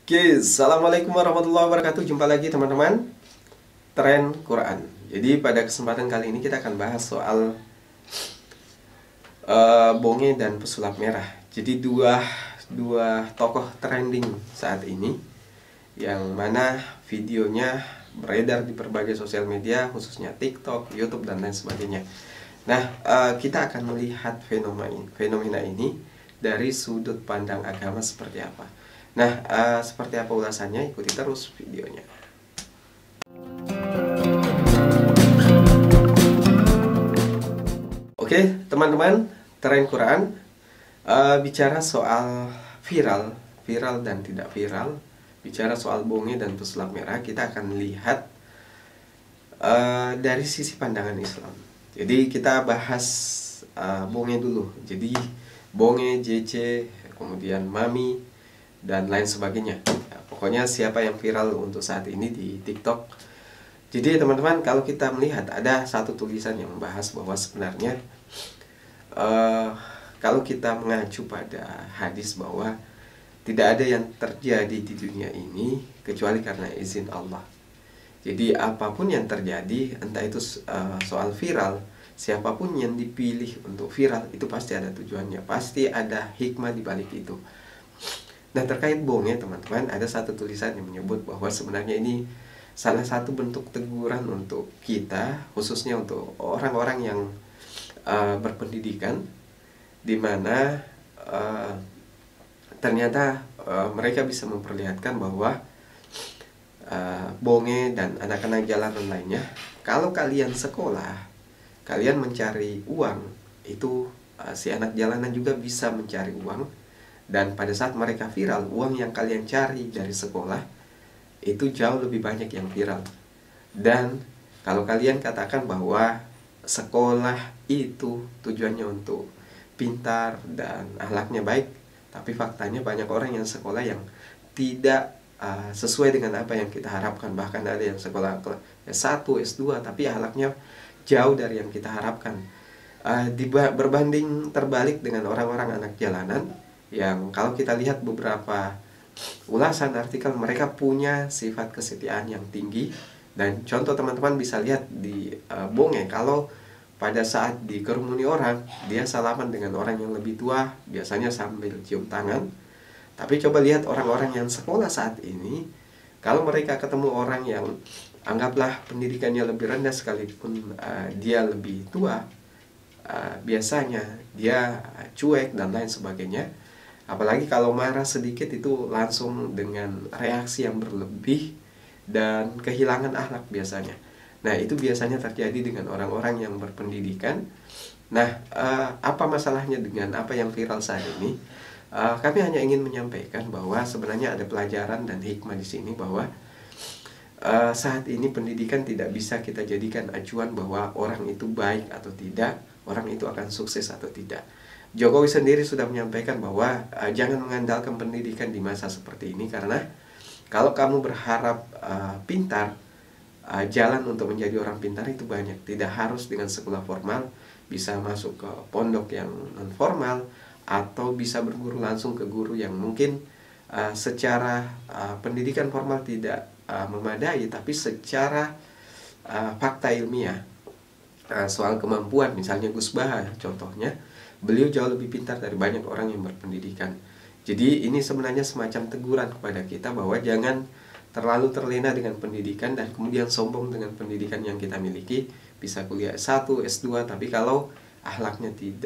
Oke, assalamualaikum warahmatullahi wabarakatuh. Jumpa lagi teman-teman, tren Quran. Jadi pada kesempatan kali ini kita akan bahas soal bonge dan pesulap merah. Jadi dua tokoh trending saat ini, yang mana videonya beredar di berbagai sosial media, khususnya TikTok, YouTube dan lain sebagainya. Nah, kita akan melihat fenomena ini dari sudut pandang agama seperti apa. Nah, seperti apa ulasannya? Ikuti terus videonya. Oke, teman-teman, tren Quran bicara soal viral dan tidak viral, bicara soal bonge dan pesulap merah, kita akan lihat dari sisi pandangan Islam. Jadi kita bahas bonge dulu. Jadi bonge, JC, kemudian mami dan lain sebagainya. Ya, pokoknya siapa yang viral untuk saat ini di TikTok. Jadi teman-teman, kalau kita melihat ada satu tulisan yang membahas bahwa sebenarnya kalau kita mengacu pada hadis bahwa tidak ada yang terjadi di dunia ini kecuali karena izin Allah. Jadi apapun yang terjadi, entah itu soal viral, siapapun yang dipilih untuk viral, itu pasti ada tujuannya, pasti ada hikmah di balik itu. Nah, terkait bonge teman-teman, ada satu tulisan yang menyebut bahwa sebenarnya ini salah satu bentuk teguran untuk kita, khususnya untuk orang-orang yang berpendidikan, di mana ternyata mereka bisa memperlihatkan bahwa bonge dan anak-anak jalanan lainnya, kalau kalian sekolah, kalian mencari uang, itu si anak jalanan juga bisa mencari uang. Dan pada saat mereka viral, uang yang kalian cari dari sekolah itu jauh lebih banyak yang viral. Dan kalau kalian katakan bahwa sekolah itu tujuannya untuk pintar dan akhlaknya baik, tapi faktanya banyak orang yang sekolah yang tidak sesuai dengan apa yang kita harapkan. Bahkan ada yang sekolah S1, S2 tapi akhlaknya jauh dari yang kita harapkan. Berbanding terbalik dengan orang-orang anak jalanan, yang kalau kita lihat beberapa ulasan artikel, mereka punya sifat kesetiaan yang tinggi. Dan contoh teman-teman bisa lihat di bonge, kalau pada saat dikerumuni orang, dia salaman dengan orang yang lebih tua, biasanya sambil cium tangan. Tapi coba lihat orang-orang yang sekolah saat ini, kalau mereka ketemu orang yang anggaplah pendidikannya lebih rendah sekalipun dia lebih tua, biasanya dia cuek dan lain sebagainya. Apalagi kalau marah sedikit itu langsung dengan reaksi yang berlebih dan kehilangan akhlak biasanya. Nah, itu biasanya terjadi dengan orang-orang yang berpendidikan. Nah, apa masalahnya dengan apa yang viral saat ini? Kami hanya ingin menyampaikan bahwa sebenarnya ada pelajaran dan hikmah di sini, bahwa saat ini pendidikan tidak bisa kita jadikan acuan bahwa orang itu baik atau tidak, orang itu akan sukses atau tidak. Jokowi sendiri sudah menyampaikan bahwa jangan mengandalkan pendidikan di masa seperti ini, karena kalau kamu berharap pintar, jalan untuk menjadi orang pintar itu banyak. Tidak harus dengan sekolah formal, bisa masuk ke pondok yang non formal, atau bisa berguru langsung ke guru yang mungkin secara pendidikan formal tidak memadai, tapi secara fakta ilmiah, soal kemampuan, misalnya Gus Baha contohnya, beliau jauh lebih pintar dari banyak orang yang berpendidikan. Jadi ini sebenarnya semacam teguran kepada kita bahwa jangan terlalu terlena dengan pendidikan dan kemudian sombong dengan pendidikan yang kita miliki. Bisa kuliah S1, S2, tapi kalau akhlaknya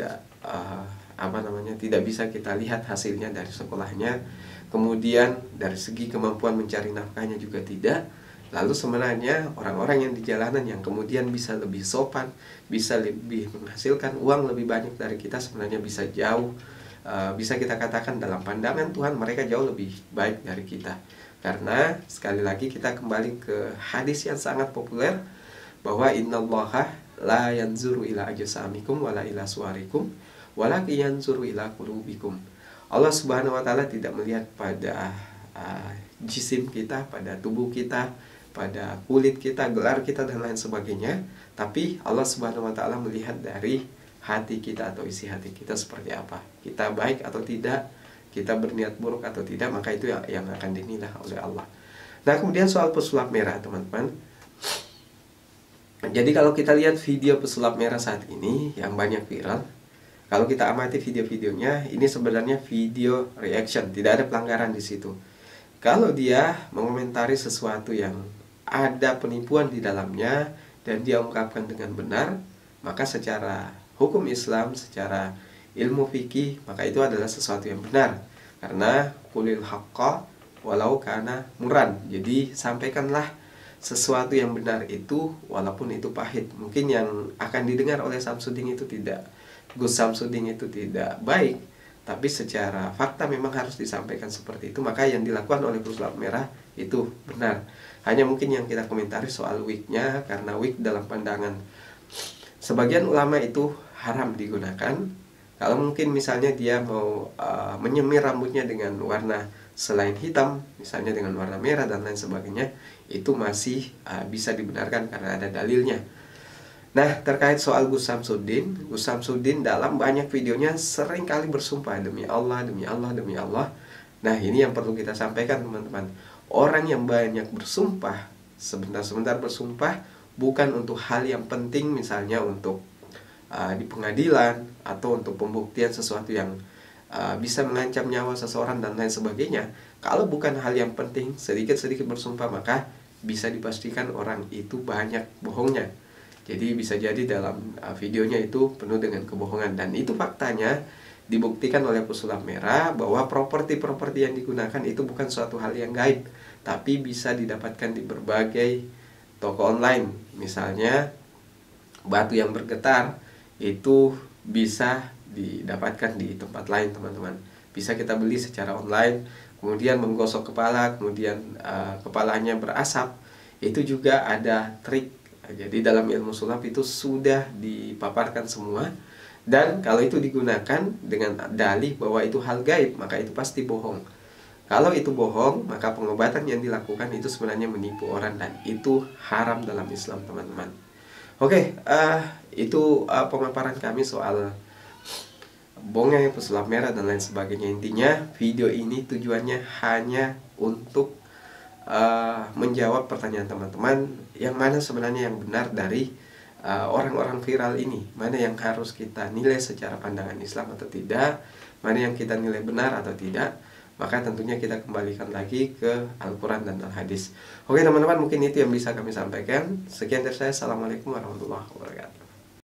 tidak bisa kita lihat hasilnya dari sekolahnya, kemudian dari segi kemampuan mencari nafkahnya juga tidak, lalu sebenarnya orang-orang yang di jalanan yang kemudian bisa lebih sopan, bisa lebih menghasilkan uang lebih banyak dari kita, sebenarnya bisa jauh, bisa kita katakan dalam pandangan Tuhan mereka jauh lebih baik dari kita. Karena sekali lagi kita kembali ke hadis yang sangat populer, bahwa innallaha la yanzuru ila ajsamikum wala ila suwarikum walakin yanzuru ila qulubikum. Allah Subhanahu wa taala tidak melihat pada jisim kita, pada tubuh kita, pada kulit kita, gelar kita dan lain sebagainya, tapi Allah Subhanahu wa taala melihat dari hati kita atau isi hati kita seperti apa. Kita baik atau tidak, kita berniat buruk atau tidak, maka itu yang akan dinilai oleh Allah. Nah, kemudian soal pesulap merah, teman-teman. Jadi kalau kita lihat video pesulap merah saat ini yang banyak viral, kalau kita amati video-videonya, ini sebenarnya video reaction, tidak ada pelanggaran di situ. Kalau dia mengomentari sesuatu yang ada penipuan di dalamnya dan dia ungkapkan dengan benar, maka secara hukum Islam, secara ilmu fikih, maka itu adalah sesuatu yang benar. Karena qulil haqqa walau kana muran. Jadi sampaikanlah sesuatu yang benar itu walaupun itu pahit. Mungkin yang akan didengar oleh Samsudin itu tidak, Gus Samsudin itu tidak baik, tapi secara fakta memang harus disampaikan seperti itu. Maka yang dilakukan oleh pesulap merah itu benar. Hanya mungkin yang kita komentari soal wignya, karena wig dalam pandangan sebagian ulama itu haram digunakan. Kalau mungkin misalnya dia mau menyemir rambutnya dengan warna selain hitam, misalnya dengan warna merah dan lain sebagainya, itu masih bisa dibenarkan karena ada dalilnya. Nah, terkait soal Gus Samsudin dalam banyak videonya sering kali bersumpah demi Allah, demi Allah, demi Allah. Nah, ini yang perlu kita sampaikan, teman-teman. Orang yang banyak bersumpah, sebentar-sebentar bersumpah, bukan untuk hal yang penting, misalnya untuk di pengadilan atau untuk pembuktian sesuatu yang bisa mengancam nyawa seseorang dan lain sebagainya. Kalau bukan hal yang penting, sedikit-sedikit bersumpah, maka bisa dipastikan orang itu banyak bohongnya. Jadi bisa jadi dalam videonya itu penuh dengan kebohongan, dan itu faktanya dibuktikan oleh pesulap merah bahwa properti-properti yang digunakan itu bukan suatu hal yang gaib, tapi bisa didapatkan di berbagai toko online. Misalnya batu yang bergetar itu bisa didapatkan di tempat lain, teman-teman. Bisa kita beli secara online, kemudian menggosok kepala, kemudian kepalanya berasap. Itu juga ada trik. Jadi dalam ilmu sulap itu sudah dipaparkan semua. Dan kalau itu digunakan dengan dalih bahwa itu hal gaib, maka itu pasti bohong. Kalau itu bohong, maka pengobatan yang dilakukan itu sebenarnya menipu orang, dan itu haram dalam Islam, teman-teman. Oke, itu pemaparan kami soal bongeng, pesulap merah dan lain sebagainya. Intinya video ini tujuannya hanya untuk menjawab pertanyaan teman-teman, yang mana sebenarnya yang benar dari orang-orang viral ini, mana yang harus kita nilai secara pandangan Islam atau tidak, mana yang kita nilai benar atau tidak. Maka tentunya kita kembalikan lagi ke Al-Quran dan Al-Hadis. Oke, teman-teman, mungkin itu yang bisa kami sampaikan. Sekian dari saya. Assalamualaikum warahmatullahi wabarakatuh.